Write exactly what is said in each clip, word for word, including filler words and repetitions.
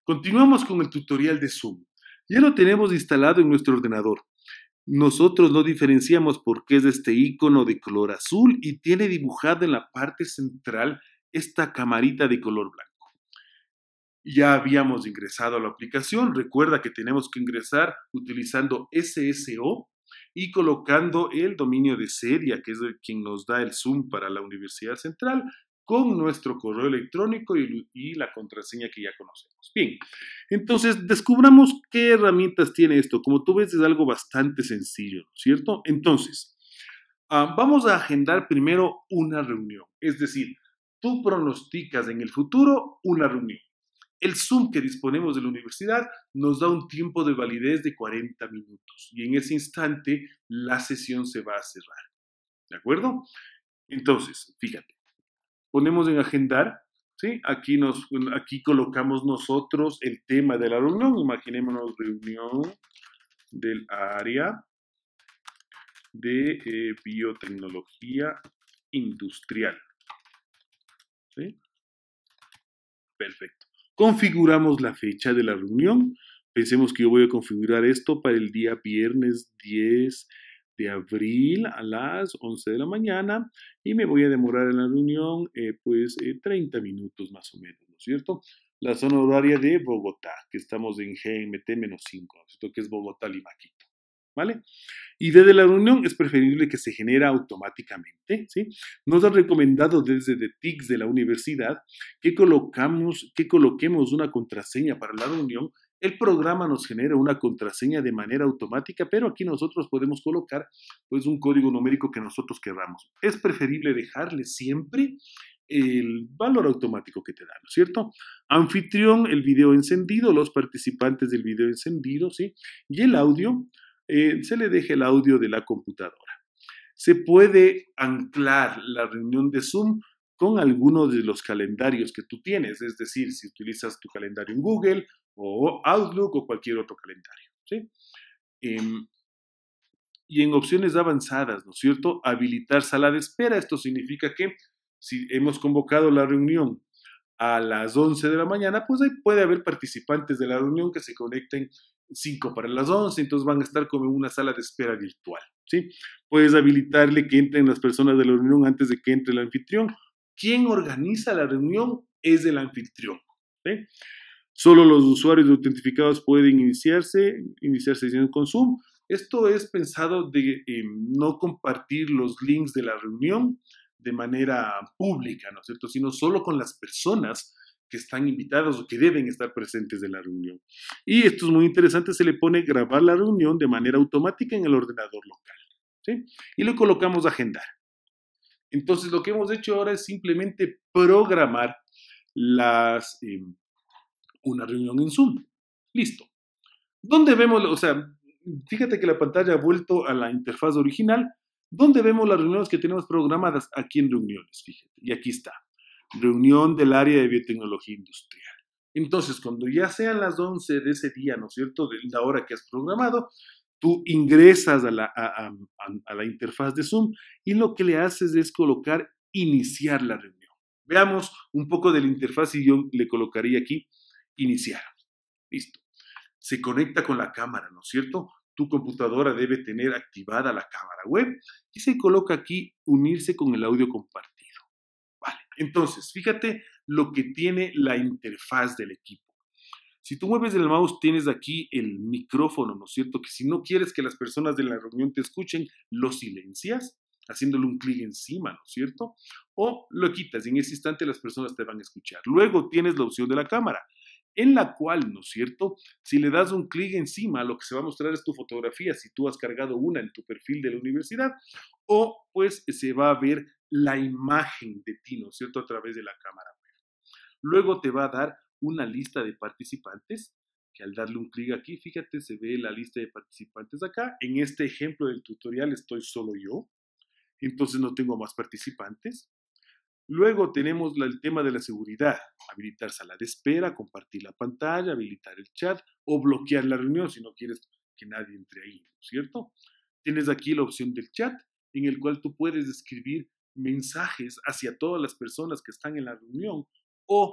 Continuamos con el tutorial de Zoom. Ya lo tenemos instalado en nuestro ordenador. Nosotros no diferenciamos por qué es este icono de color azul y tiene dibujado en la parte central esta camarita de color blanco. Ya habíamos ingresado a la aplicación. Recuerda que tenemos que ingresar utilizando S S O y colocando el dominio de Seria, que es el quien nos da el Zoom para la Universidad Central, con nuestro correo electrónico y, y la contraseña que ya conocemos. Bien, entonces descubramos qué herramientas tiene esto. Como tú ves, es algo bastante sencillo, ¿cierto? Entonces, uh, vamos a agendar primero una reunión. Es decir, tú pronosticas en el futuro una reunión. El Zoom que disponemos de la universidad nos da un tiempo de validez de cuarenta minutos y en ese instante la sesión se va a cerrar. ¿De acuerdo? Entonces, fíjate. Ponemos en agendar, ¿sí? Aquí, nos, aquí colocamos nosotros el tema de la reunión. Imaginémonos reunión del área de eh, biotecnología industrial. ¿Sí? Perfecto. Configuramos la fecha de la reunión. Pensemos que yo voy a configurar esto para el día viernes diez de abril a las once de la mañana y me voy a demorar en la reunión eh, pues eh, treinta minutos más o menos, ¿no es cierto? La zona horaria de Bogotá, que estamos en G M T cinco, ¿no es cierto? Que es Bogotá, Lima, Quito, ¿vale? Y desde la reunión es preferible que se genere automáticamente, ¿sí? Nos han recomendado desde The T I C S de la universidad que, colocamos, que coloquemos una contraseña para la reunión. El programa nos genera una contraseña de manera automática, pero aquí nosotros podemos colocar pues, un código numérico que nosotros queramos. Es preferible dejarle siempre el valor automático que te da, ¿no es cierto? Anfitrión, el video encendido, los participantes del video encendido, ¿sí? Y el audio, eh, se le deja el audio de la computadora. Se puede anclar la reunión de Zoom con alguno de los calendarios que tú tienes, es decir, si utilizas tu calendario en Google o Outlook o cualquier otro calendario, ¿sí? Eh, y en opciones avanzadas, ¿no es cierto? Habilitar sala de espera. Esto significa que si hemos convocado la reunión a las once de la mañana, pues ahí puede haber participantes de la reunión que se conecten cinco para las once, entonces van a estar como en una sala de espera virtual, ¿sí? Puedes habilitarle que entren las personas de la reunión antes de que entre el anfitrión. Quien organiza la reunión es el anfitrión, ¿sí? Solo los usuarios autentificados pueden iniciarse, iniciar sesión con Zoom. Esto es pensado de eh, no compartir los links de la reunión de manera pública, ¿no es cierto? Sino solo con las personas que están invitadas o que deben estar presentes de la reunión. Y esto es muy interesante, se le pone grabar la reunión de manera automática en el ordenador local, ¿sí? Y le colocamos agendar. Entonces, lo que hemos hecho ahora es simplemente programar las... Eh, una reunión en Zoom. Listo. ¿Dónde vemos, o sea, fíjate que la pantalla ha vuelto a la interfaz original? ¿Dónde vemos las reuniones que tenemos programadas? Aquí en reuniones, fíjate. Y aquí está. Reunión del área de biotecnología industrial. Entonces, cuando ya sean las once de ese día, ¿no es cierto?, de la hora que has programado, tú ingresas a la, a, a, a la interfaz de Zoom y lo que le haces es colocar iniciar la reunión. Veamos un poco de la interfaz y yo le colocaría aquí iniciar. Listo. Se conecta con la cámara, ¿no es cierto? Tu computadora debe tener activada la cámara web y se coloca aquí unirse con el audio compartido. Vale. Entonces, fíjate lo que tiene la interfaz del equipo. Si tú mueves el mouse, tienes aquí el micrófono, ¿no es cierto? Que si no quieres que las personas de la reunión te escuchen, lo silencias haciéndole un clic encima, ¿no es cierto? O lo quitas y en ese instante las personas te van a escuchar. Luego tienes la opción de la cámara, en la cual, ¿no es cierto?, si le das un clic encima, lo que se va a mostrar es tu fotografía, si tú has cargado una en tu perfil de la universidad, o pues se va a ver la imagen de ti, ¿no es cierto?, a través de la cámara web. Luego te va a dar una lista de participantes, que al darle un clic aquí, fíjate, se ve la lista de participantes acá. En este ejemplo del tutorial estoy solo yo, entonces no tengo más participantes. Luego tenemos el tema de la seguridad, habilitar sala de espera, compartir la pantalla, habilitar el chat o bloquear la reunión si no quieres que nadie entre ahí, ¿no es cierto? Tienes aquí la opción del chat en el cual tú puedes escribir mensajes hacia todas las personas que están en la reunión o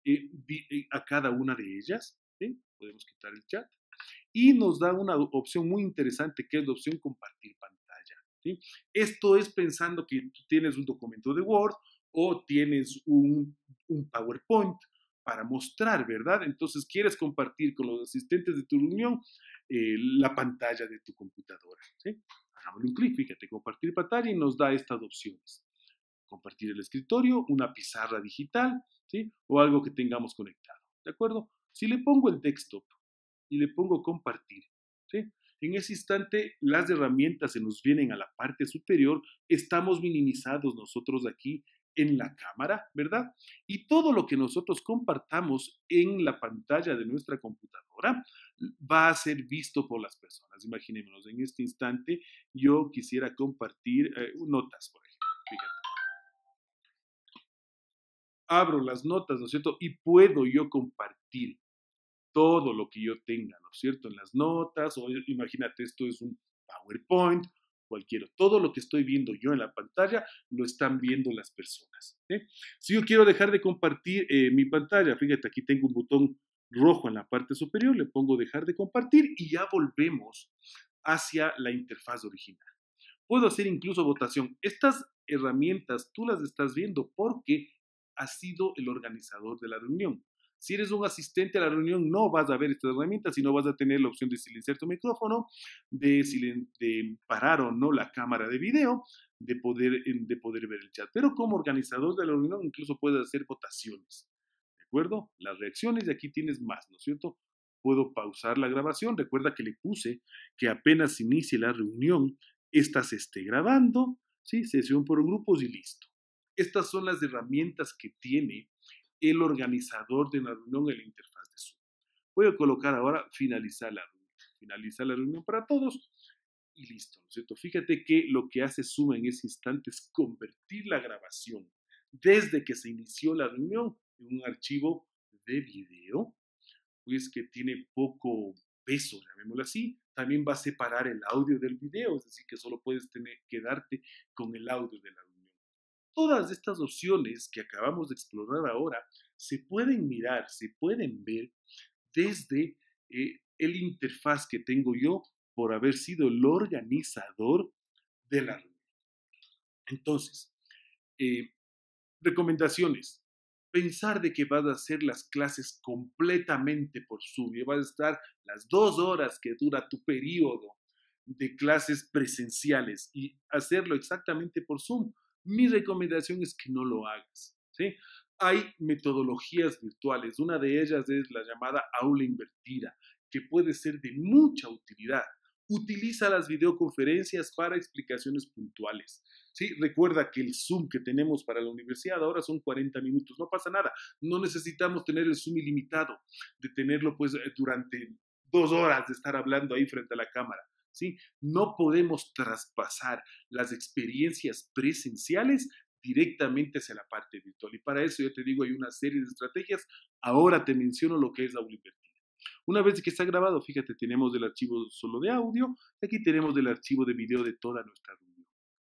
eh, eh, a cada una de ellas. ¿Sí? Podemos quitar el chat. Y nos da una opción muy interesante que es la opción compartir pantalla. ¿Sí? Esto es pensando que tú tienes un documento de Word o tienes un, un PowerPoint para mostrar, ¿verdad? Entonces quieres compartir con los asistentes de tu reunión eh, la pantalla de tu computadora. ¿Sí? Hagámosle un clic, fíjate, compartir pantalla y nos da estas opciones. Compartir el escritorio, una pizarra digital, ¿sí? O algo que tengamos conectado, ¿de acuerdo? Si le pongo el desktop y le pongo compartir, ¿sí? En ese instante las herramientas se nos vienen a la parte superior, estamos minimizados nosotros aquí en la cámara, ¿verdad? Y todo lo que nosotros compartamos en la pantalla de nuestra computadora va a ser visto por las personas. Imaginémonos, en este instante yo quisiera compartir eh, notas, por ejemplo. Fíjate. Abro las notas, ¿no es cierto? Y puedo yo compartir todo lo que yo tenga, ¿no es cierto? En las notas, o imagínate, esto es un PowerPoint, cualquiera. Todo lo que estoy viendo yo en la pantalla lo están viendo las personas. ¿Eh? Si yo quiero dejar de compartir eh, mi pantalla, fíjate, aquí tengo un botón rojo en la parte superior, le pongo dejar de compartir y ya volvemos hacia la interfaz original. Puedo hacer incluso votación. Estas herramientas tú las estás viendo porque has sido el organizador de la reunión. Si eres un asistente a la reunión, no vas a ver estas herramientas, sino vas a tener la opción de silenciar tu micrófono, de, de parar o no la cámara de video, de poder, de poder ver el chat. Pero como organizador de la reunión, incluso puedes hacer votaciones. ¿De acuerdo? Las reacciones, y aquí tienes más, ¿no es cierto? Puedo pausar la grabación. Recuerda que le puse que apenas inicie la reunión, esta se esté grabando, ¿sí? Sesión por grupos y listo. Estas son las herramientas que tiene el organizador de la reunión en la interfaz de Zoom. Voy a colocar ahora finalizar la reunión. Finalizar la reunión para todos y listo, ¿no es cierto? Fíjate que lo que hace Zoom en ese instante es convertir la grabación desde que se inició la reunión en un archivo de video, pues que tiene poco peso, llamémoslo así. También va a separar el audio del video, es decir, que solo puedes tener, quedarte con el audio de la reunión. Todas estas opciones que acabamos de explorar ahora se pueden mirar, se pueden ver desde eh, el interfaz que tengo yo por haber sido el organizador de la reunión. Entonces, eh, recomendaciones. Pensar de que vas a hacer las clases completamente por Zoom y vas a estar las dos horas que dura tu periodo de clases presenciales y hacerlo exactamente por Zoom. Mi recomendación es que no lo hagas, ¿sí? Hay metodologías virtuales, una de ellas es la llamada aula invertida, que puede ser de mucha utilidad. Utiliza las videoconferencias para explicaciones puntuales. ¿Sí? Recuerda que el Zoom que tenemos para la universidad ahora son cuarenta minutos, no pasa nada, no necesitamos tener el Zoom ilimitado, de tenerlo pues durante dos horas de estar hablando ahí frente a la cámara. ¿Sí? No podemos traspasar las experiencias presenciales directamente hacia la parte virtual. Y para eso yo te digo, hay una serie de estrategias. Ahora te menciono lo que es aula invertida. Una vez que está grabado, fíjate, tenemos el archivo solo de audio, aquí tenemos el archivo de video de toda nuestra reunión.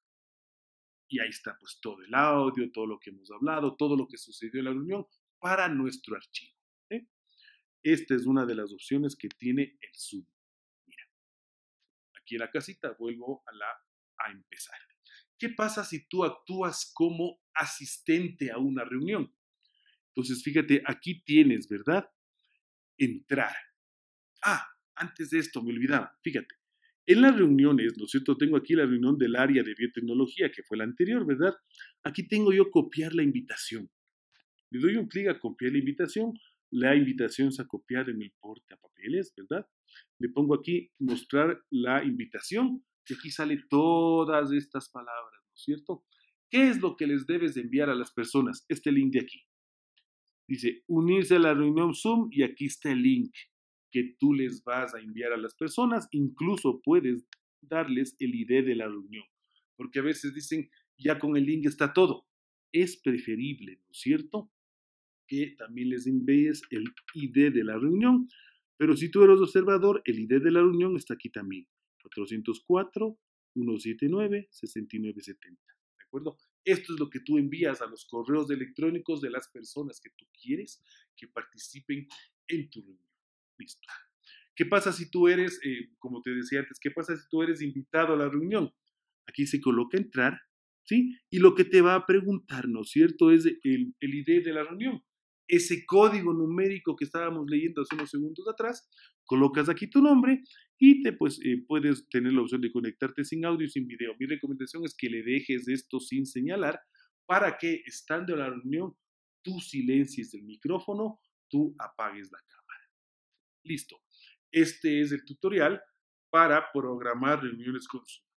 Y ahí está pues todo el audio, todo lo que hemos hablado, todo lo que sucedió en la reunión para nuestro archivo. ¿eh? Esta es una de las opciones que tiene el Zoom. Aquí en la casita, vuelvo a, la, a empezar. ¿Qué pasa si tú actúas como asistente a una reunión? Entonces, fíjate, aquí tienes, ¿verdad? Entrar. Ah, antes de esto, me olvidaba, fíjate. En las reuniones, ¿no es cierto? Tengo aquí la reunión del área de biotecnología, que fue la anterior, ¿verdad? Aquí tengo yo copiar la invitación. Le doy un clic a copiar la invitación. La invitación se ha copiado en el portapapeles, ¿verdad? Le pongo aquí mostrar la invitación, y aquí sale todas estas palabras, ¿no es cierto? ¿Qué es lo que les debes de enviar a las personas? Este link de aquí. Dice, unirse a la reunión Zoom y aquí está el link que tú les vas a enviar a las personas. Incluso puedes darles el I D de la reunión, porque a veces dicen, ya con el link está todo. Es preferible, ¿no es cierto?, que también les envíes el I D de la reunión. Pero si tú eres observador, el I D de la reunión está aquí también. cuatrocientos cuatro, ciento setenta y nueve, sesenta y nueve setenta. ¿De acuerdo? Esto es lo que tú envías a los correos electrónicos de las personas que tú quieres que participen en tu reunión. Listo. ¿Qué pasa si tú eres, eh, como te decía antes, qué pasa si tú eres invitado a la reunión? Aquí se coloca entrar, ¿sí? Y lo que te va a preguntar, ¿no es cierto?, es el, el I D de la reunión. Ese código numérico que estábamos leyendo hace unos segundos atrás, colocas aquí tu nombre y te, pues, eh, puedes tener la opción de conectarte sin audio y sin video. Mi recomendación es que le dejes esto sin señalar para que, estando en la reunión, tú silencies el micrófono, tú apagues la cámara. Listo. Este es el tutorial para programar reuniones con Zoom.